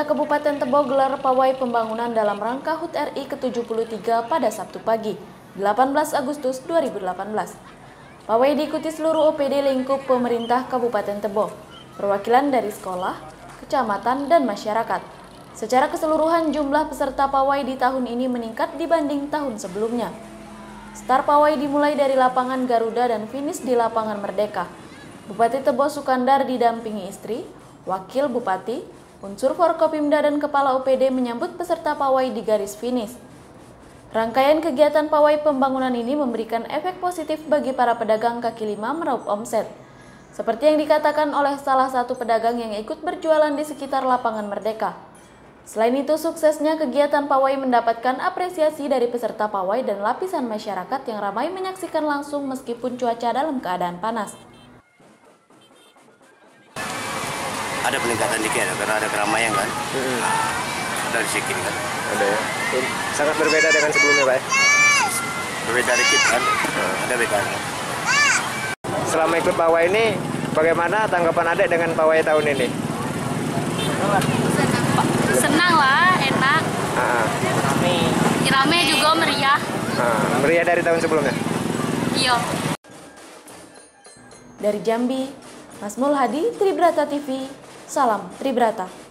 Pemerintah Kabupaten Tebo gelar pawai pembangunan dalam rangka HUT RI ke-73 pada Sabtu pagi, 18 Agustus 2018. Pawai diikuti seluruh OPD lingkup pemerintah Kabupaten Tebo, perwakilan dari sekolah, kecamatan, dan masyarakat. Secara keseluruhan jumlah peserta pawai di tahun ini meningkat dibanding tahun sebelumnya. Start pawai dimulai dari lapangan Garuda dan finish di lapangan Merdeka. Bupati Tebo Sukandar didampingi istri, wakil bupati, unsur Forkopimda dan kepala OPD menyambut peserta pawai di garis finish. Rangkaian kegiatan pawai pembangunan ini memberikan efek positif bagi para pedagang kaki lima meraup omset. Seperti yang dikatakan oleh salah satu pedagang yang ikut berjualan di sekitar lapangan Merdeka. Selain itu, suksesnya kegiatan pawai mendapatkan apresiasi dari peserta pawai dan lapisan masyarakat yang ramai menyaksikan langsung meskipun cuaca dalam keadaan panas. Ada peningkatan dikit karena ada keramaian kan. Dari sedikit kan. Ada ya. Sangat berbeda dengan sebelumnya, Pak. Berbeda dikit kan. Ada bedanya. Selama ikut pawai ini, bagaimana tanggapan Adek dengan pawai tahun ini? Senang lah, enak. Rame juga meriah. Meriah dari tahun sebelumnya? Iya. Dari Jambi, Mas Mulhadi, Tribrata TV, salam Tribrata.